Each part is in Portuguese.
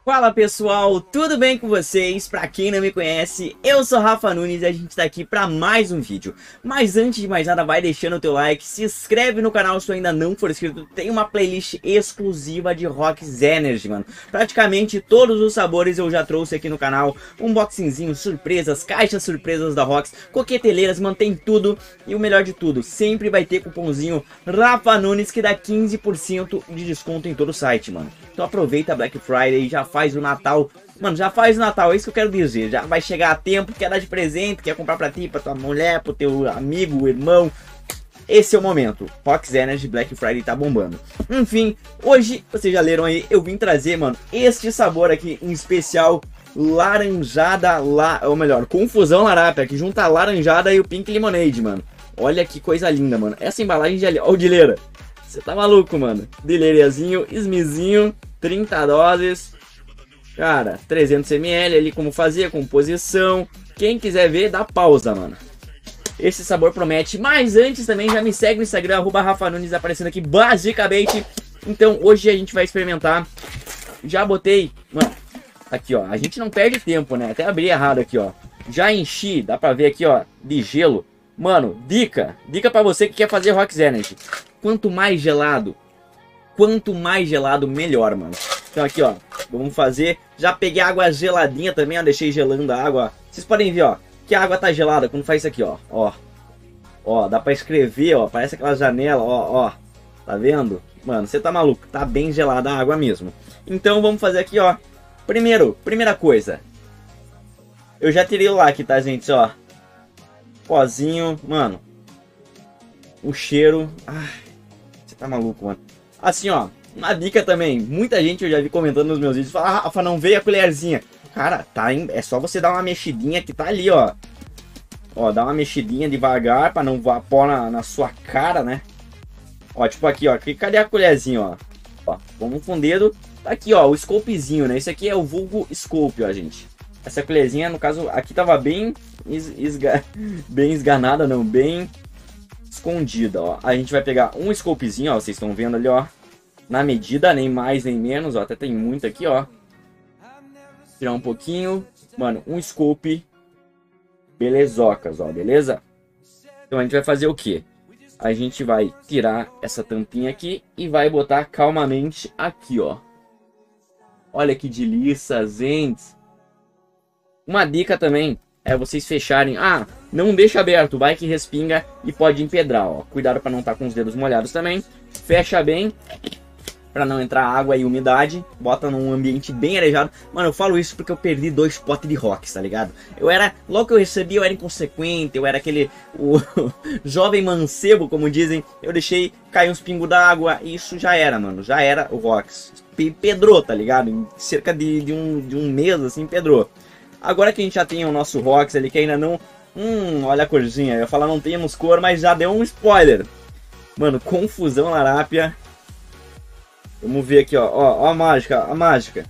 Fala pessoal, tudo bem com vocês? Pra quem não me conhece, eu sou Rafa Nunes e a gente tá aqui pra mais um vídeo. Mas antes de mais nada, vai deixando o teu like, se inscreve no canal se tu ainda não for inscrito. Tem uma playlist exclusiva de Rox Energy, mano. Praticamente todos os sabores eu já trouxe aqui no canal. Unboxingzinho, surpresas, caixas surpresas da Rox, coqueteleiras, mantém tudo. E o melhor de tudo, sempre vai ter cupomzinho Rafa Nunes que dá 15% de desconto em todo o site, mano. Então aproveita a Black Friday e já faz o Natal. Mano, já faz o Natal, é isso que eu quero dizer. Já vai chegar a tempo, quer dar de presente, quer comprar pra ti, pra tua mulher, pro teu amigo, irmão. Esse é o momento. Rox Energy Black Friday tá bombando. Enfim, hoje, vocês já leram aí, eu vim trazer, mano, este sabor aqui em especial. Laranjada, ou melhor, confusão larápia, que junta a laranjada e o pink lemonade, mano. Olha que coisa linda, mano. Essa embalagem de ali, ó, o Dileira. Você tá maluco, mano. Dileirezinho, esmizinho, 30 doses. Cara, 300 ml ali, como fazer, composição. Quem quiser ver, dá pausa, mano. Esse sabor promete. Mas antes também, já me segue no Instagram, @RafaNunes, aparecendo aqui basicamente. Então, hoje a gente vai experimentar. Já botei, mano, aqui, ó. A gente não perde tempo, né? Até abri errado aqui, ó. Já enchi, dá pra ver aqui, ó, de gelo. Mano, dica pra você que quer fazer Rox Energy. Quanto mais gelado, melhor, mano. Então aqui, ó, vamos fazer. Já peguei água geladinha também, ó, deixei gelando a água. Vocês podem ver, ó, que a água tá gelada quando faz isso aqui, ó. Ó, dá pra escrever, ó, parece aquela janela, ó. Tá vendo? Mano, você tá maluco, tá bem gelada a água mesmo. Então vamos fazer aqui, ó. Primeira coisa. Eu já tirei o laque, tá, gente, ó. Pozinho, mano. O cheiro. Ai, você tá maluco, mano. Assim, ó. Uma dica também. Muita gente eu já vi comentando nos meus vídeos. Fala, ah, Rafa, não veio a colherzinha. Cara, tá. É só você dar uma mexidinha que tá ali, ó. Ó, dá uma mexidinha devagar pra não pôr na sua cara, né? Ó, tipo aqui, ó. Cadê a colherzinha, ó? Vamos com o dedo. Tá aqui, ó. O scopezinho, né? Esse aqui é o vulgo scope, ó, gente. Essa colherzinha, no caso, aqui tava bem bem esganada, não, bem escondida, ó. A gente vai pegar um scopezinho, ó, vocês estão vendo ali, ó, na medida, nem mais nem menos, ó, até tem muito aqui, ó. Tirar um pouquinho, mano, um scope, belezocas, ó, beleza? Então a gente vai fazer o quê? A gente vai tirar essa tampinha aqui e vai botar calmamente aqui, ó. Olha que delícia, gente. Uma dica também é vocês fecharem. Ah, não deixa aberto, vai que respinga e pode empedrar, ó. Cuidado para não estar com os dedos molhados também. Fecha bem para não entrar água e umidade. Bota num ambiente bem arejado. Mano, eu falo isso porque eu perdi 2 potes de Rox, tá ligado? Logo que eu recebi, eu era inconsequente, eu era o jovem mancebo, como dizem. Eu deixei cair uns pingos d'água e isso já era, mano. Já era o Rox. Pedrou, tá ligado? Em cerca de um mês, assim, pedrou. Agora que a gente já tem o nosso Rox ali, que ainda não... olha a corzinha. Eu ia falar não temos cor, mas já deu um spoiler. Mano, confusão larápia. Vamos ver aqui, ó. Ó a mágica, a mágica.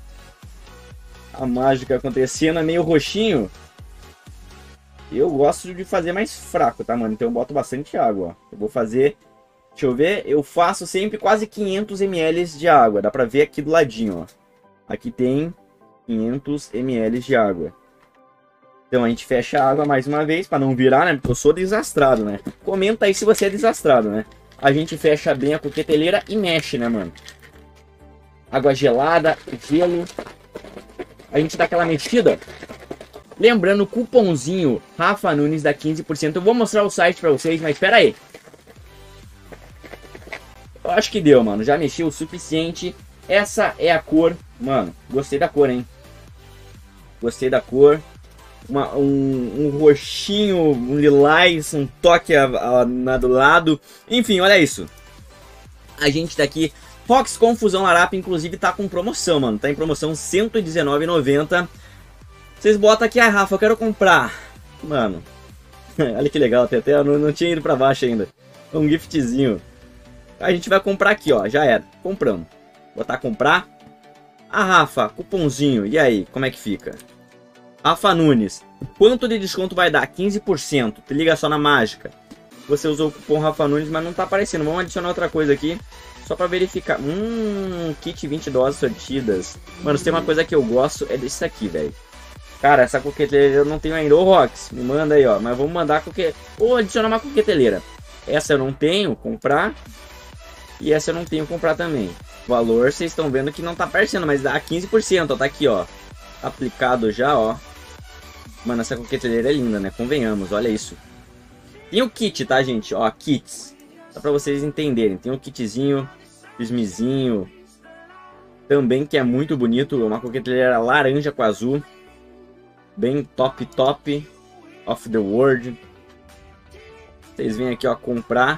A mágica acontecendo, é meio roxinho. Eu gosto de fazer mais fraco, tá, mano? Então eu boto bastante água, ó. Eu vou fazer... Deixa eu ver. Eu faço sempre quase 500 ml de água. Dá pra ver aqui do ladinho, ó. Aqui tem 500 ml de água. Então a gente fecha a água mais uma vez para não virar, né? Porque eu sou desastrado, né? Comenta aí se você é desastrado, né? A gente fecha bem a coqueteleira e mexe, né, mano? Água gelada, gelo. A gente dá aquela mexida. Lembrando, o cupomzinho Rafa Nunes dá 15%. Eu vou mostrar o site para vocês, mas espera aí. Eu acho que deu, mano. Já mexi o suficiente. Essa é a cor. Mano, gostei da cor, hein? Gostei da cor. Um roxinho, um lilás, um toque do lado. Enfim, olha isso. A gente tá aqui. Rox Confusão Larápia, inclusive, tá com promoção, mano. Tá em promoção R$ 119,90. Vocês botam aqui, ah, Rafa, eu quero comprar. Mano, olha que legal. Até não tinha ido pra baixo ainda. Um giftzinho. A gente vai comprar aqui, ó. Já era. Compramos. Botar comprar. Ah, Rafa, cupomzinho. E aí, como é que fica? Rafa Nunes, quanto de desconto vai dar? 15%. Te liga só na mágica. Você usou o cupom Rafa Nunes, mas não tá aparecendo. Vamos adicionar outra coisa aqui. Só pra verificar. Kit 20 doses sortidas. Mano, se tem uma coisa que eu gosto é desse aqui, velho. Cara, essa coqueteleira eu não tenho ainda. Ô, Rox, me manda aí, ó. Mas vamos mandar ou adicionar uma coqueteleira. Essa eu não tenho, comprar. E essa eu não tenho, comprar também. O valor, vocês estão vendo que não tá aparecendo, mas dá 15%, ó. Tá aqui, ó. Aplicado já, ó. Mano, essa coqueteleira é linda, né? Convenhamos, olha isso. Tem o kit, tá, gente? Ó, kits. Só pra vocês entenderem. Tem o kitzinho, prismizinho. Também que é muito bonito. Uma coqueteleira laranja com azul. Bem top of the world. Vocês vêm aqui, ó, comprar.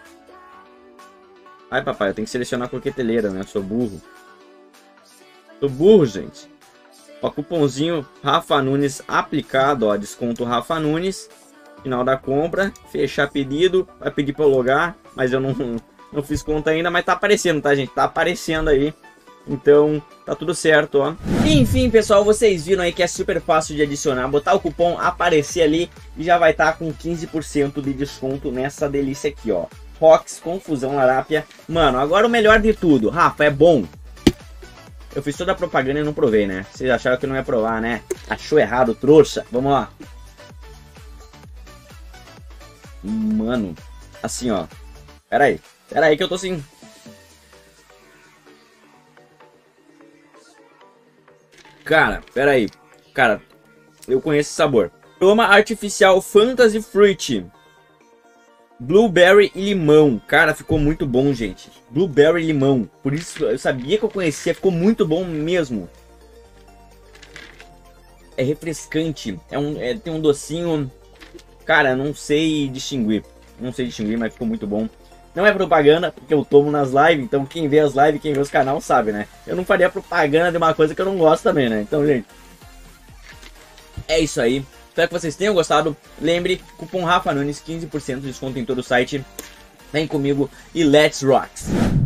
Ai, papai, eu tenho que selecionar a coqueteleira, né? Eu sou burro. Sou burro, gente. Ó, cupomzinho Rafa Nunes aplicado, ó. Desconto Rafa Nunes. Final da compra. Fechar pedido. Vai pedir pra eu logar. Mas eu não fiz conta ainda. Mas tá aparecendo, tá, gente? Tá aparecendo aí. Então, tá tudo certo, ó. Enfim, pessoal, vocês viram aí que é super fácil de adicionar. Botar o cupom, aparecer ali e já vai estar com 15% de desconto nessa delícia aqui, ó. Rox, Confusão Larápia. Mano, agora o melhor de tudo. Rafa, é bom. Eu fiz toda a propaganda e não provei, né? Vocês acharam que não ia provar, né? Achou errado, trouxa. Vamos lá. Mano, assim, ó. Pera aí que eu tô assim... Cara, pera aí. Cara, eu conheço esse sabor. Aroma artificial Fantasy Fruit. Blueberry e limão. Cara, ficou muito bom, gente. Blueberry e limão. Por isso, eu sabia que eu conhecia. Ficou muito bom mesmo. É refrescante. Tem um docinho. Cara, não sei distinguir. Não sei distinguir, mas ficou muito bom. Não é propaganda, porque eu tomo nas lives, então quem vê as lives, quem vê os canais sabe, né? Eu não faria propaganda de uma coisa que eu não gosto também, né? Então, gente, é isso aí. Espero que vocês tenham gostado. Lembre, cupom Rafa Nunes, 15% de desconto em todo o site. Vem comigo e let's rocks!